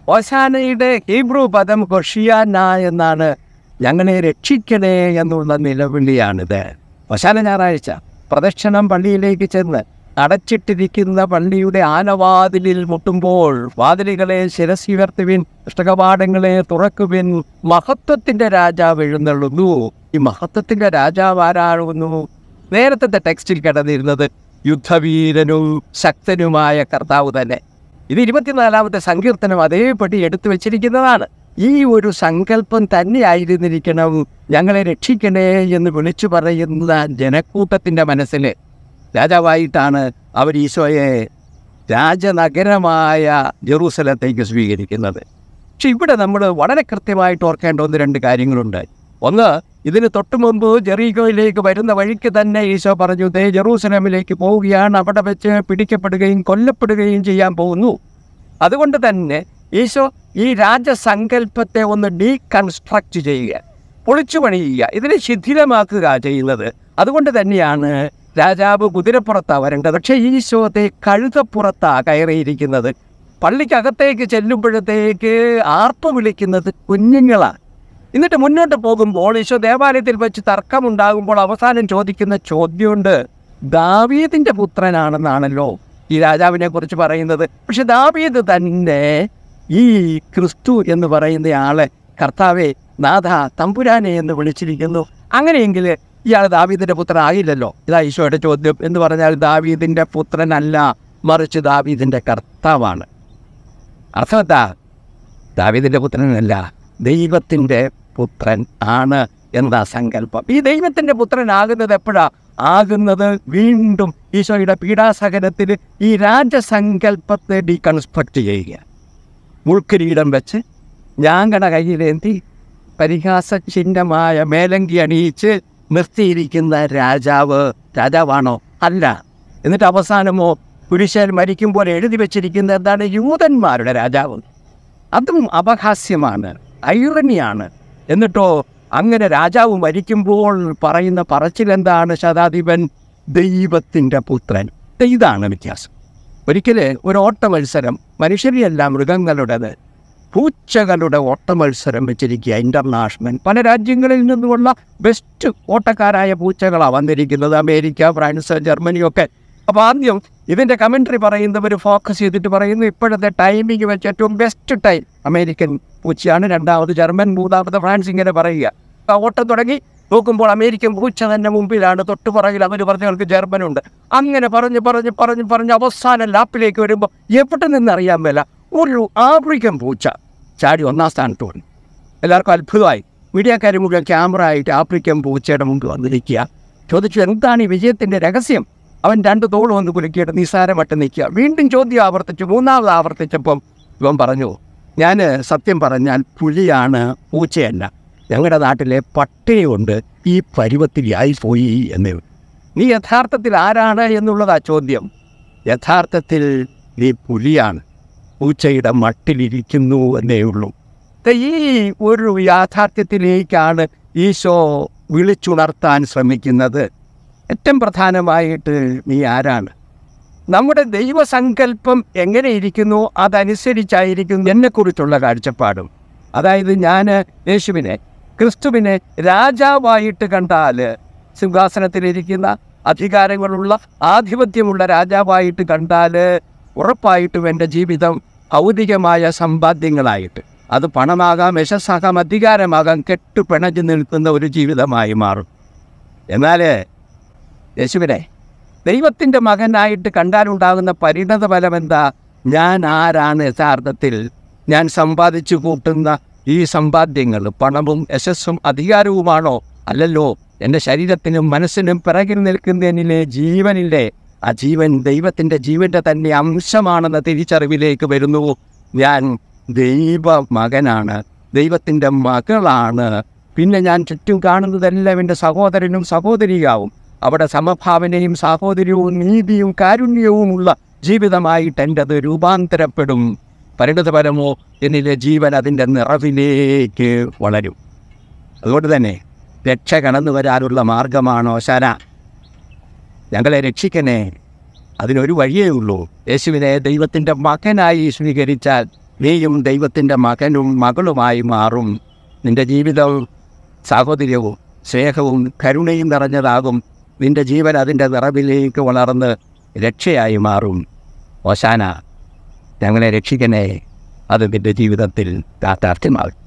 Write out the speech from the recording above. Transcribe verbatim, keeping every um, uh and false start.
ഓശാനയുടെ Hebrew പദം ഹോഷിയാന എന്നാണ്. ഞങ്ങളെ രക്ഷിക്കണേ എന്നുള്ള നിലവിളിയാണിത്. ഓശാന ഞായറാഴ്ച പ്രദക്ഷിണം പള്ളിയിലേക്ക് ചെന്ന് അടച്ചിട്ടിരിക്കുന്ന പള്ളിയുടെ ആനവാതിലിൽ മുട്ടുമ്പോൾ, വാതിലുകളെ ശിരസ്സുയർത്തുവിൻ, പുസ്തകപാഠങ്ങളെ തുറക്കുവിൻ, മഹത്വത്തിൻ്റെ രാജാവ് എഴുന്നള്ളുന്നു. ഈ മഹത്വത്തിൻ്റെ രാജാവ് ആരാകുന്നു? നേരത്തെ ടെക്സ്റ്റിൽ കിടന്നിരുന്നത് യുദ്ധവീരനും ശക്തനുമായ കർത്താവ് തന്നെ. ഇത് ഇരുപത്തിനാലാമത്തെ സങ്കീർത്തനം അതേപടി എടുത്തു വച്ചിരിക്കുന്നതാണ്. ഈ ഒരു സങ്കല്പം തന്നെയായിരുന്നിരിക്കണം ഞങ്ങളെ രക്ഷിക്കണേ എന്ന് വിളിച്ചു പറയുന്ന ജനക്കൂട്ടത്തിൻ്റെ മനസ്സിൽ രാജാവായിട്ടാണ് അവർ ഈശോയെ രാജനഗരമായ ജെറൂസലത്തേക്ക് സ്വീകരിക്കുന്നത്. പക്ഷെ ഇവിടെ നമ്മൾ വളരെ കൃത്യമായിട്ട് ഓർക്കേണ്ട ഒന്ന് രണ്ട് കാര്യങ്ങളുണ്ട്. ഒന്ന്, ഇതിന് തൊട്ടു മുമ്പ് ജെറീക്കോയിലേക്ക് വരുന്ന വഴിക്ക് തന്നെ ഈശോ പറഞ്ഞു, ദേ ജെറൂസലമിലേക്ക് പോവുകയാണ്, അവിടെ വെച്ച് പിടിക്കപ്പെടുകയും കൊല്ലപ്പെടുകയും ചെയ്യാൻ പോകുന്നു. അതുകൊണ്ട് തന്നെ ഈശോ ഈ രാജസങ്കല്പത്തെ ഒന്ന് ഡീകൺസ്ട്രക്റ്റ് ചെയ്യുക, പൊളിച്ചു പണിയുക, ഇതിനെ ശിഥിലമാക്കുക ചെയ്യുന്നത്. അതുകൊണ്ട് തന്നെയാണ് രാജാവ് കുതിരപ്പുറത്താണ് വരേണ്ടത്. പക്ഷേ ഈശോത്തെ കഴുതപ്പുറത്താണ് കയറിയിരിക്കുന്നത്. പള്ളിക്കകത്തേക്ക് ചെല്ലുമ്പോഴത്തേക്ക് ആർപ്പ് വിളിക്കുന്നത് കുഞ്ഞുങ്ങളാണ്. എന്നിട്ട് മുന്നോട്ട് പോകുമ്പോൾ ഈശോ ദേവാലയത്തിൽ വെച്ച് തർക്കമുണ്ടാകുമ്പോൾ അവസാനം ചോദിക്കുന്ന ചോദ്യമുണ്ട്. ദാവീദിൻ്റെ പുത്രനാണെന്നാണല്ലോ ഈ രാജാവിനെ കുറിച്ച് പറയുന്നത്. പക്ഷെ ദാവീദ് തന്നെ ഈ ക്രിസ്തു എന്ന് പറയുന്ന ആളെ കർത്താവെ, നാഥ, തമ്പുരാനെ എന്ന് വിളിച്ചിരിക്കുന്നു. അങ്ങനെയെങ്കിൽ ഇയാൾ ദാവീദിൻ്റെ പുത്രനാകില്ലല്ലോ. ഇതാ ഈശോയുടെ ചോദ്യം. എന്ന് പറഞ്ഞാൽ ദാവീദിൻ്റെ പുത്രനല്ല, മറിച്ച് ദാവീദിൻ്റെ കർത്താവാണ്. അർത്ഥമെന്താ? ദാവീദിൻ്റെ പുത്രനല്ല, ദൈവത്തിൻ്റെ പുത്രൻ ആണ് എന്താ സങ്കല്പം. ഈ ദൈവത്തിൻ്റെ പുത്രനാകുന്നത് എപ്പോഴാ ആകുന്നത്? വീണ്ടും ഈശോയുടെ പീഡാസഹനത്തിൽ ഈ രാജസങ്കല്പത്തെ ഡീകൺസ്ട്രക്റ്റ് ചെയ്യുക. മുൾക്കിരീടം വെച്ച് ഞാങ്കണ കയ്യിലേന്തി പരിഹാസ ചിഹ്നമായ മേലങ്കി അണിയിച്ച് നിർത്തിയിരിക്കുന്ന രാജാവ് രാജാവാണോ? അല്ല. എന്നിട്ട് അവസാനമോ കുരിശിൽ മരിക്കുമ്പോൾ എഴുതി വെച്ചിരിക്കുന്ന എന്താണ്? യൂതന്മാരുടെ രാജാവ്. അതും അപഹാസ്യമാണ്, ഐറണിയാണ്. എന്നിട്ടോ അങ്ങനെ രാജാവ് മരിക്കുമ്പോൾ പറയുന്ന പറച്ചിലെന്താണ്? ശതാധിപൻ ദൈവത്തിൻ്റെ പുത്രൻ. ഇതാണ് വ്യത്യാസം. ഒരിക്കൽ ഒരു ഓട്ട മത്സരം, മനുഷ്യരെയല്ല മൃഗങ്ങളുടേത്, പൂച്ചകളുടെ ഓട്ട മത്സരം വെച്ചിരിക്കുക ഇൻ്റർനാഷണൽ. പല രാജ്യങ്ങളിൽ നിന്നുമുള്ള ബെസ്റ്റ് ഓട്ടക്കാരായ പൂച്ചകളാണ് വന്നിരിക്കുന്നത്, അമേരിക്ക, ഫ്രാൻസ്, ജർമ്മനിയൊക്കെ. അപ്പോൾ ആദ്യം ഇതിൻ്റെ കമൻട്രി പറയുന്നവർ ഫോക്കസ് ചെയ്തിട്ട് പറയുന്നു, ഇപ്പോഴത്തെ ടൈമിങ് വെച്ച് ഏറ്റവും ബെസ്റ്റ് ടൈം അമേരിക്കൻ പൂച്ചയാണ്, രണ്ടാമത് ജർമ്മൻ, മൂന്നാമത് ഫ്രാൻസ്, ഇങ്ങനെ പറയുക. ആ ഓട്ടം തുടങ്ങി നോക്കുമ്പോൾ അമേരിക്കൻ പൂച്ച തന്നെ മുമ്പിലാണ്, തൊട്ടു പുറകിൽ അവർ പറഞ്ഞവർക്ക് ജർമ്മനുണ്ട്. അങ്ങനെ പറഞ്ഞ് പറഞ്ഞ് പറഞ്ഞ് പറഞ്ഞ് അവസാനം ലാപ്പിലേക്ക് വരുമ്പോൾ എവിടെ നിന്നറിയാൻ മേല ഒരു ആഫ്രിക്കൻ പൂച്ച ചാടി ഒന്നാം സ്ഥാനത്ത് വന്നു. എല്ലാവർക്കും അത്ഭുതമായി. മീഡിയക്കാർ മുഴുവൻ ക്യാമറ ആയിട്ട് ആഫ്രിക്കൻ പൂച്ചയുടെ മുമ്പ് വന്നിരിക്കുക. ചോദിച്ചു, എന്താണ് ഈ വിജയത്തിൻ്റെ രഹസ്യം? അവൻ രണ്ട് തോളും ഒന്ന് കുലുക്കിയിട്ട് നിസ്സാരമായിട്ട് നിൽക്കുക. വീണ്ടും ചോദ്യം ആവർത്തിച്ചു. മൂന്നാമത് ആവർത്തിച്ചപ്പം ഇവൻ പറഞ്ഞു, ഞാൻ സത്യം പറഞ്ഞാൽ പുലിയാണ്, പൂച്ചയല്ല. ഞങ്ങളുടെ നാട്ടിലെ പട്ടിണി കൊണ്ട് ഈ പരുവത്തിലായി പോയി എന്നേ. നീ യഥാർത്ഥത്തിൽ ആരാണ് എന്നുള്ളതാ ചോദ്യം. യഥാർത്ഥത്തിൽ നീ പുലിയാണ്, പൂച്ചയുടെ മട്ടിലിരിക്കുന്നു എന്നേ ഉള്ളൂ. ഈ ഒരു യാഥാർത്ഥ്യത്തിലേക്കാണ് ഈശോ വിളിച്ചുണർത്താൻ ശ്രമിക്കുന്നത്. ഏറ്റവും പ്രധാനമായിട്ട് നീ ആരാണ്? നമ്മുടെ ദൈവസങ്കല്പം എങ്ങനെ ഇരിക്കുന്നു അതനുസരിച്ചായിരിക്കും എന്നെക്കുറിച്ചുള്ള കാഴ്ചപ്പാടും. അതായത് ഞാൻ യേശുവിനെ, ക്രിസ്തുവിനെ രാജാവായിട്ട് കണ്ടാൽ, സിംഹാസനത്തിലിരിക്കുന്ന അധികാരങ്ങളുള്ള ആധിപത്യമുള്ള രാജാവായിട്ട് കണ്ടാൽ ഉറപ്പായിട്ടും എൻ്റെ ജീവിതം ഭൗതികമായ സമ്പാദ്യങ്ങളായിട്ട്, അത് പണമാകാം, യശസ്സാകാം, അധികാരമാകാം, കെട്ടുപിണഞ്ഞു നിൽക്കുന്ന ഒരു ജീവിതമായി മാറും. എന്നാൽ യേശുവിനെ ദൈവത്തിൻ്റെ മകനായിട്ട് കണ്ടാലുണ്ടാകുന്ന പരിണത ഫലം എന്താ? ഞാൻ ആരാണ് യഥാർത്ഥത്തിൽ? ഞാൻ സമ്പാദിച്ചു കൂട്ടുന്ന ഈ സമ്പാദ്യങ്ങൾ പണവും യശസ്സും അധികാരവുമാണോ? അല്ലല്ലോ. എൻ്റെ ശരീരത്തിനും മനസ്സിനും പിറകിൽ നിൽക്കുന്നതിലെ ജീവനില്ലേ, ആ ജീവൻ ദൈവത്തിൻ്റെ ജീവൻ്റെ തന്നെ അംശമാണെന്ന തിരിച്ചറിവിലേക്ക് വരുന്നു. ഞാൻ ദൈവ മകനാണ്, ദൈവത്തിൻ്റെ മകളാണ്. പിന്നെ ഞാൻ ചുറ്റും കാണുന്നതെല്ലാം എൻ്റെ സഹോദരനും സഹോദരിയാവും. അവിടെ സമഭാവനയും സാഹോദര്യവും നീതിയും കാരുണ്യവുമുള്ള ജീവിതമായിട്ട് എൻ്റെ അത് രൂപാന്തരപ്പെടും. പരിണതപരമോ എന്നിലെ ജീവൻ അതിൻ്റെ നിറവിലേക്ക് വളരും. അതുകൊണ്ട് തന്നെ രക്ഷ കടന്നു വരാനുള്ള മാർഗമാണോ ശര? ഞങ്ങളെ രക്ഷിക്കണേ. അതിനൊരു വഴിയേ ഉള്ളൂ. യേശുവിനെ ദൈവത്തിൻ്റെ മകനായി സ്വീകരിച്ചാൽ നീയും ദൈവത്തിൻ്റെ മകനും മകളുമായി മാറും. നിൻ്റെ ജീവിതം സാഹോദര്യവും സ്നേഹവും കരുണയും നിറഞ്ഞതാകും. നിൻ്റെ ജീവൻ അതിൻ്റെ നിറവിലേക്ക് വളർന്ന് രക്ഷയായി മാറും. ഓശാന, ഞങ്ങളെ രക്ഷിക്കണേ. അത് നിൻ്റെ ജീവിതത്തിൽ യാഥാർത്ഥ്യമാകും.